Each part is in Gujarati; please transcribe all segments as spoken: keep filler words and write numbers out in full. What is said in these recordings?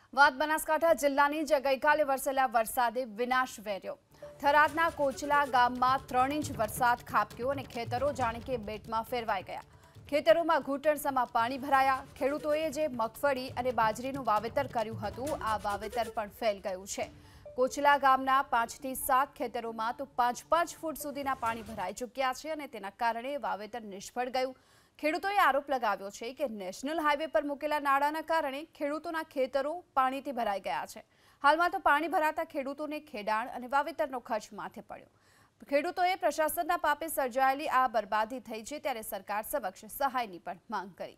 વાત બનાસકાંઠા જિલ્લાની જે ગઈકાલે વરસેલા વરસાદે વિનાશ વેર્યો। થરાદના કોચલા ગામમાં ત્રણ ઇંચ વરસાદ ખાબક્યો અને ખેતરો જાણે કે બેટમાં ફેરવાઈ ગયા। ખેતરોમાં ઘૂંટણસમાં પાણી ભરાયા। ખેડૂતોએ જે મગફળી અને બાજરીનું વાવેતર કર્યું હતું આ વાવેતર પણ ફેલ ગયું છે। કોચલા ગામના પાંચથી સાત ખેતરોમાં તો પાંચ પાંચ ફૂટ સુધીના પાણી ભરાઈ ચૂક્યા છે અને તેના કારણે વાવેતર નિષ્ફળ ગયું। ખેડૂતોએ આરોપ લગાવ્યો છે કે નેશનલ હાઈવે પર મૂકેલા નાળાના કારણે ખેડૂતોના ખેતરો પાણીથી ભરાઈ ગયા છે। હાલમાં તો પાણી ભરાતા ખેડૂતોને ખેડાણ અને વાવેતરનો ખર્ચ માથે પડ્યો। ખેડૂતોએ પ્રશાસનના પાપે સર્જાયેલી આ બરબાદી થઈ છે ત્યારે સરકાર સમક્ષ સહાયની પણ માંગ કરી।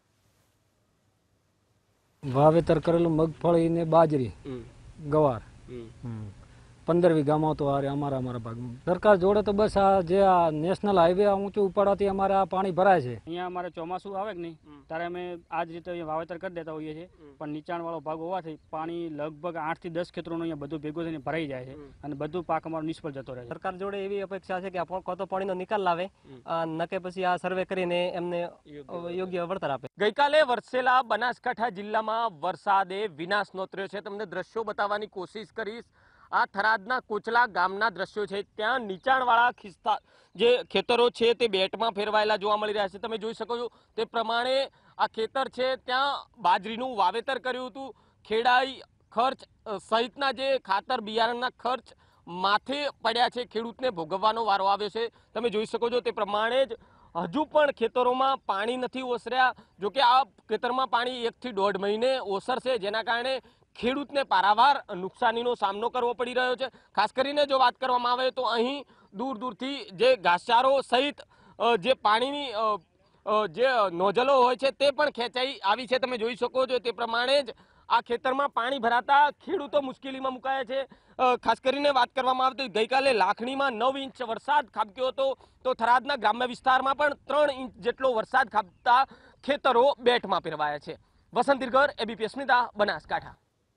વાવેતર કરેલું મગફળી ને બાજરી ગવાર पंदर वीघा में तो आ अमरा अमरा भाग में सरकार जोड़े तो बस आ जे आ नेशनल हाईवे ऊंचू उपाड़ाती अमारे आ पानी भराय छे। अहींया अमारे चौमासु आवे के नहीं त्यारे अमे आ ज रीते वावेतर कर देता होईए छे पण नीचाणवाळो भाग होवाथी पाणी लगभग आठ थी दस खेतरोनो अहींया बधुं भेगुं थईने भराई जाय छे अने बधुं पाक अमारो निष्फळ जतो रहे छे। सरकार जोड़े एवी अपेक्षा छे के आ कां तो पाणीनो निकाल लावे नके पछी आ सर्वे करीने एमने योग्य वळतर आपे। गईकाले वरसेला बनासकांठा जिल्लामां वरसादे विनाश नोतर्यो छे। तमने दृश्यो बताववानी कोशिश करीश। आ थरादना कोचला गामना दृश्यो छे त्यां नीचाणवाळा खिस्ता जे खेतरो छे ते बेटमां फेरवायेला जोवा मळी रह्या छे। तमे जोई शको छो ते प्रमाणे आ खेतर छे त्यां बाजरीनुं वावेतर कर्युं हतुं। खेडाई खर्च सहितना जे खातर बियारणना खर्च माथे पड्या छे खेडूतने भोगववानो वारो आव्यो छे। तमे जोई शको छो ते प्रमाणे ज हजू पण खेतरोमां पाणी नथी ओसर्या। जो के आ खेतरमां पाणी एक थी दौड़ महीने ओसरशे जेना कारणे ખેડૂતને પારાવાર નુકસાનીનો સામનો કરવો પડી રહ્યો છે। ખાસ કરીને જો વાત કરવામાં આવે તો અહીં દૂર દૂરથી જે ઘાસચારો સહિત જે પાણીની જે નોઝલો હોય છે તે પણ ખેંચાઈ આવી છે। તમે જોઈ શકો છો તે પ્રમાણે જ આ ખેતરમાં પાણી ભરાતા ખેડૂતો મુશ્કેલીમાં મુકાયા છે। ખાસ કરીને વાત કરવામાં આવે તો ગઈકાલે લાખણીમાં નવ ઇંચ વરસાદ ખાબક્યો હતો તો થરાદના ગ્રામ્ય વિસ્તારમાં પણ ત્રણ ઇંચ જેટલો વરસાદ ખાબકતા ખેતરો બેટમાં ફેરવાયા છે। વસંત દિરગર, એબીપી અસ્મિતા, બનાસકાંઠા।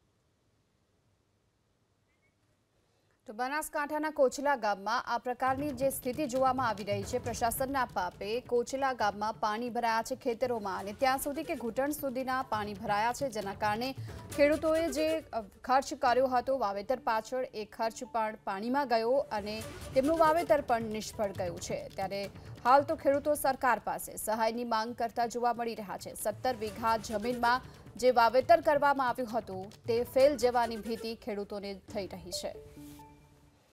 તો બનાસકાંઠાના કોચલા ગામમાં આ પ્રકારની જે સ્થિતિ જોવામાં આવી રહી છે પ્રશાસનના પાપે કોચલા ગામમાં પાણી ભરાયા છે ખેતરોમાં અને ત્યાં સુધી કે ઘૂંટણ સુધીના પાણી ભરાયા છે જેના કારણે ખેડૂતોએ જે ખર્ચ કર્યો હતો વાવેતર પાછળ એ ખર્ચ પણ પાણીમાં ગયો અને તેમનું વાવેતર પણ નિષ્ફળ ગયું છે। ત્યારે હાલ તો ખેડૂતો સરકાર પાસે સહાયની માંગ કરતા જોવા મળી રહ્યા છે। સત્તર વીઘા જમીનમાં જે વાવેતર કરવામાં આવ્યું હતું તે ફેલ જવાની ભીતિ ખેડૂતોને થઈ રહી છે।